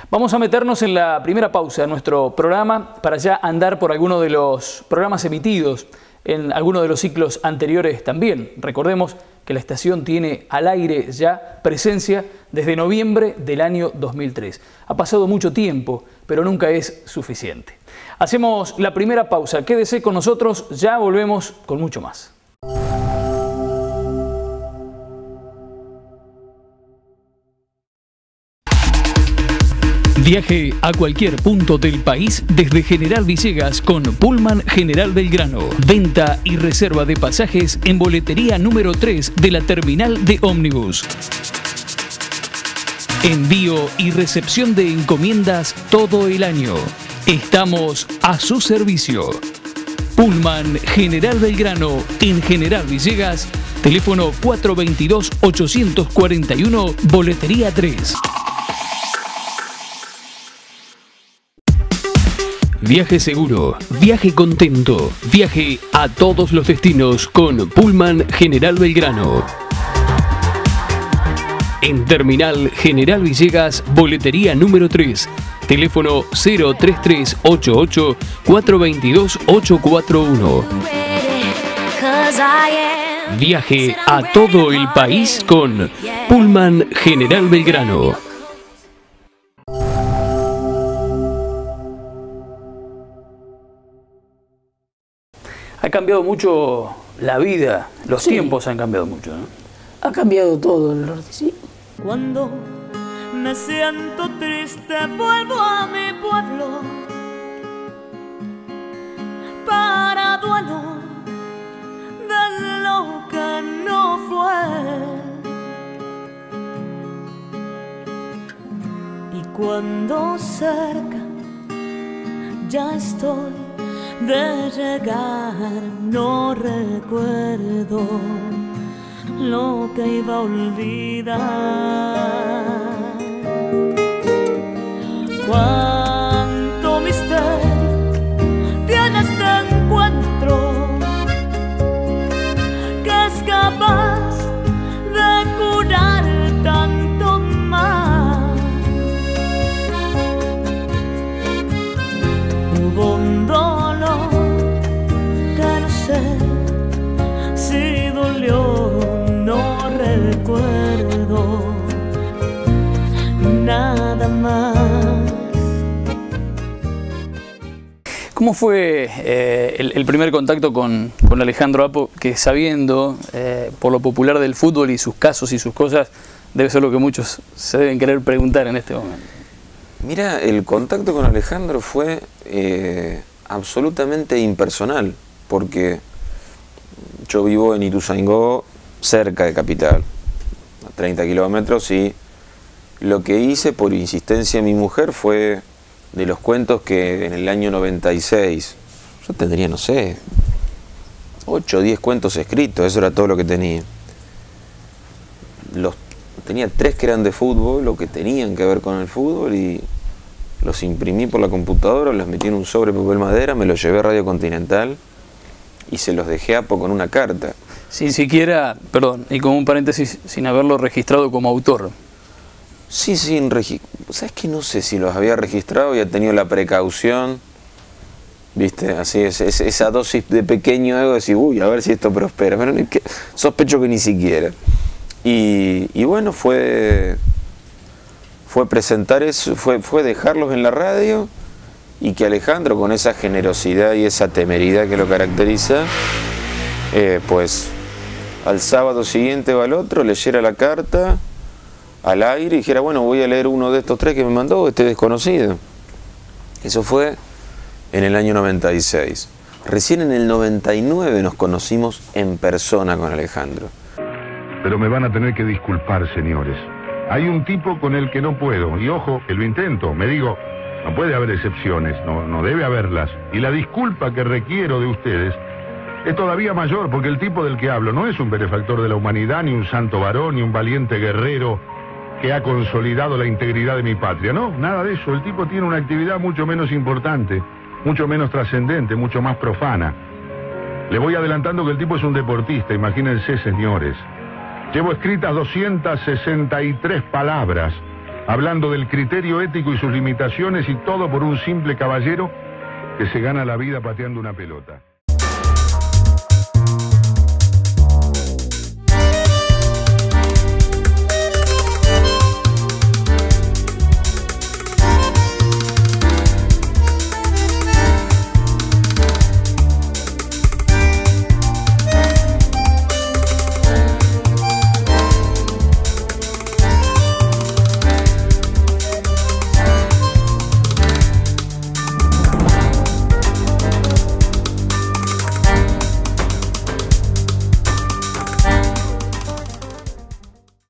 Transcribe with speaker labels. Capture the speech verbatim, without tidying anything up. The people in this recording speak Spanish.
Speaker 1: Vamos a meternos en la primera pausa de nuestro programa para ya andar por alguno de los programas emitidos en alguno de los ciclos anteriores también. Recordemos que la estación tiene al aire ya presencia desde noviembre del año dos mil tres. Ha pasado mucho tiempo, pero nunca es suficiente. Hacemos la primera pausa. Quédese con nosotros, ya volvemos con mucho más.
Speaker 2: Viaje a cualquier punto del país desde General Villegas con Pullman General Belgrano. Venta y reserva de pasajes en boletería número tres de la terminal de ómnibus. Envío y recepción de encomiendas todo el año. Estamos a su servicio. Pullman General Belgrano en General Villegas. Teléfono cuatro dos dos, ocho cuatro uno, boletería tres. Viaje seguro, viaje contento, viaje a todos los destinos con Pullman General Belgrano. En Terminal General Villegas, boletería número tres, teléfono cero tres tres ocho ocho, cuatro dos dos, ocho cuatro uno. Viaje a todo el país con Pullman General Belgrano.
Speaker 1: Ha cambiado mucho la vida, los
Speaker 3: Sí.
Speaker 1: tiempos han cambiado mucho, ¿no?
Speaker 3: Ha cambiado todo, Lourdes, sí.
Speaker 4: Cuando me siento triste vuelvo a mi pueblo para duelo de lo que no fue. Y cuando cerca ya estoy de llegar, no recuerdo lo que iba a olvidar. Cuánto misterio tiene este encuentro, que es capaz de curar tanto mal. Hubo un dolor que no sé si dolió, no recuerdo nada más.
Speaker 1: ¿Cómo fue eh, el, el primer contacto con, con Alejandro Apo, que sabiendo eh, por lo popular del fútbol y sus casos y sus cosas, debe ser lo que muchos se deben querer preguntar en este momento?
Speaker 5: Mira, el contacto con Alejandro fue eh, absolutamente impersonal, porque yo vivo en Ituzaingó, cerca de Capital, a treinta kilómetros, y lo que hice por insistencia de mi mujer fue de los cuentos que en el año noventa y seis, yo tendría, no sé, ocho o diez cuentos escritos, eso era todo lo que tenía. Los, tenía tres que eran de fútbol, lo que tenían que ver con el fútbol, y los imprimí por la computadora, los metí en un sobre de papel madera, me los llevé a Radio Continental y se los dejé a Apo con una carta.
Speaker 1: Sin siquiera, perdón, y como un paréntesis, sin haberlo registrado como autor.
Speaker 5: Sí, sin registrar. ¿Sabes qué? No sé si los había registrado y ha tenido la precaución, ¿viste? Así es, es esa dosis de pequeño ego de decir, uy, a ver si esto prospera. Pero ni que, sospecho que ni siquiera. Y, y bueno, fue, fue presentar eso, fue, fue dejarlos en la radio y que Alejandro, con esa generosidad y esa temeridad que lo caracteriza, eh, pues al sábado siguiente o al otro leyera la carta al aire y dijera, bueno, voy a leer uno de estos tres que me mandó este desconocido. Eso fue en el año noventa y seis. Recién en el noventa y nueve nos conocimos en persona con Alejandro.
Speaker 6: Pero me van a tener que disculpar, señores. Hay un tipo con el que no puedo, y ojo, que lo intento, me digo, no puede haber excepciones, no, no debe haberlas. Y la disculpa que requiero de ustedes es todavía mayor, porque el tipo del que hablo no es un benefactor de la humanidad, ni un santo varón, ni un valiente guerrero que ha consolidado la integridad de mi patria. No, nada de eso. El tipo tiene una actividad mucho menos importante, mucho menos trascendente, mucho más profana. Le voy adelantando que el tipo es un deportista, imagínense, señores. Llevo escritas doscientas sesenta y tres palabras hablando del criterio ético y sus limitaciones, y todo por un simple caballero que se gana la vida pateando una pelota.